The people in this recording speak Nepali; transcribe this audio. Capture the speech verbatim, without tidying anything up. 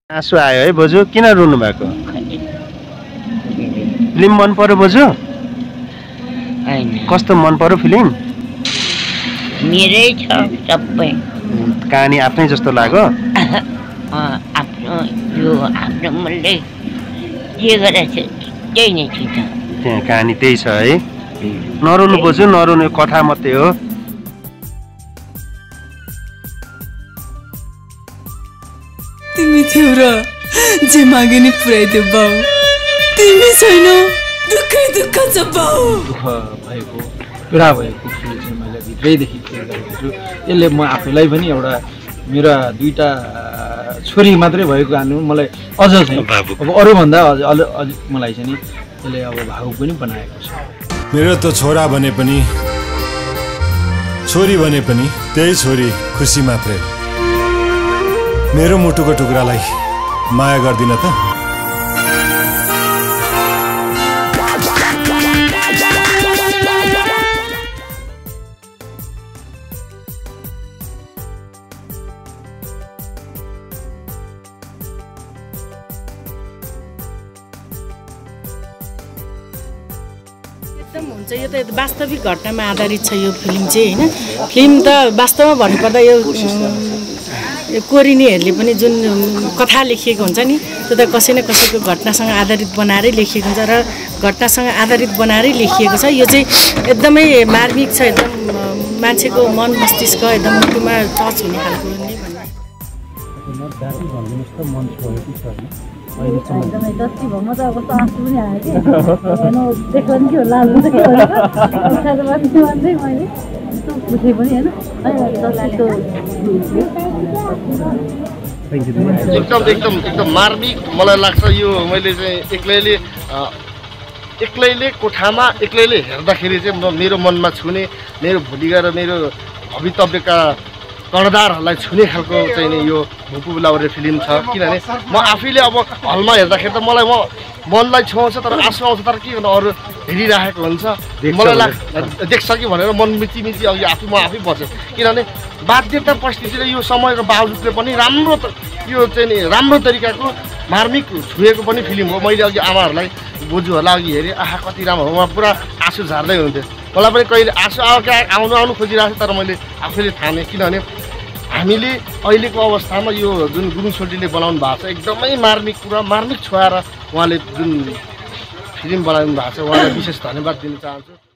आँसु आयो है बोजू, किन रुनु भएको? फिल्म मन पर्यो बोजू? कस्तो मन पर्यो फिल्म? मेरै छ सबै। कहानी आफ्नै जस्तो लाग्यो? आफ्नो यो आफ्नो मनले जे गरेछ त्यही नै छ। त्यहाँ कहानी त्यही छ है। नरुनु बोजू, नरुनु, कथा मात्रै हो। तिमी थियौ र जे मागे नि पुर्याइदियो बाउ। तिमी छैनौ, दुःखै दुःख छ बाउ। दुःख भएको पीडा भएको फिल चाहिँ मैले भित्रैदेखि फिल गरेको छु। यसले म आफूलाई पनि एउटा मेरा दुईटा छोरी मात्रै भएको कारणले मलाई अझ चाहिँ अब अरूभन्दा अझ अझ मलाई चाहिँ नि यसले अब भावुक पनि बनाएको छ। मेरो त छोरा भने पनि छोरी भने पनि त्यही छोरी खुसी मात्रै हो। मेरो मुटुको टुक्रालाई माया गर्दिन त? एकदम हुन्छ, यो त वास्तविक घटनामा आधारित छ यो फिल्म चाहिँ हैन। फिल्म त वास्तवमा भन्नुपर्दा यो यो कोरिनीहरूले पनि जुन कथा लेखिएको हुन्छ नि त्यो त कसै न कसैको घटनासँग आधारित बनाएरै लेखिएको हुन्छ र घटनासँग आधारित बनाएरै लेखिएको छ। यो चाहिँ एकदमै मार्मिक छ, एकदम मान्छेको मन मस्तिष्क एकदम मुटुमा टच हुने खालको नै भन्ने। एकदमै जति भयो म त अब कस्तो आँसु पनि आयो कि हेर्नु देख्दा नि के हो लाल हुन्छ के हो खाजा भन्दै भन्दै मैले यस्तो बुझेँ पनि होइन एकदम एकदम एकदम मार्मिक मलाई लाग्छ यो। मैले चाहिँ एक्लैले एक्लैले कोठामा एक्लैले हेर्दाखेरि चाहिँ म मेरो मनमा छुने, मेरो भोलि गएर मेरो भवितव्यका कर्णधारहरूलाई छुने खालको चाहिँ नि यो भुपु बुलाउने फिल्म छ। किनभने म आफैले अब हलमा हेर्दाखेरि त मलाई म मनलाई छुवाउँछ तर आँसु आउँछ, तर के गर्नु अरू हेरिराखेको हुन्छ मलाई लाग्छ देख्छ कि भनेर मन मिची मिची अघि आफै म आफै बसेँ। किनभने बाध्यता परिस्थितिले यो समयको बावजुदले पनि राम्रो यो चाहिँ नि राम्रो तरिकाको मार्मिक छुएको पनि फिल्म हो। मैले अघि आमाहरूलाई बोजूहरूलाई अघि हेरेँ, आहा कति राम्रो हो, उहाँ पुरा आँसु झार्दै हुनुहुन्थ्यो। मलाई पनि कहिले आँसु आउनु आउनु खोजिरहेको छ तर मैले आफैले ठाने। किनभने हामीले अहिलेको अवस्थामा यो जुन गुरुङ सोल्टीले बनाउनु भएको छ एकदमै मार्मिक कुरा, मार्मिक छुवाएर उहाँले जुन फिल्म बनाउनु भएको छ उहाँलाई विशेष धन्यवाद दिन चाहन्छु।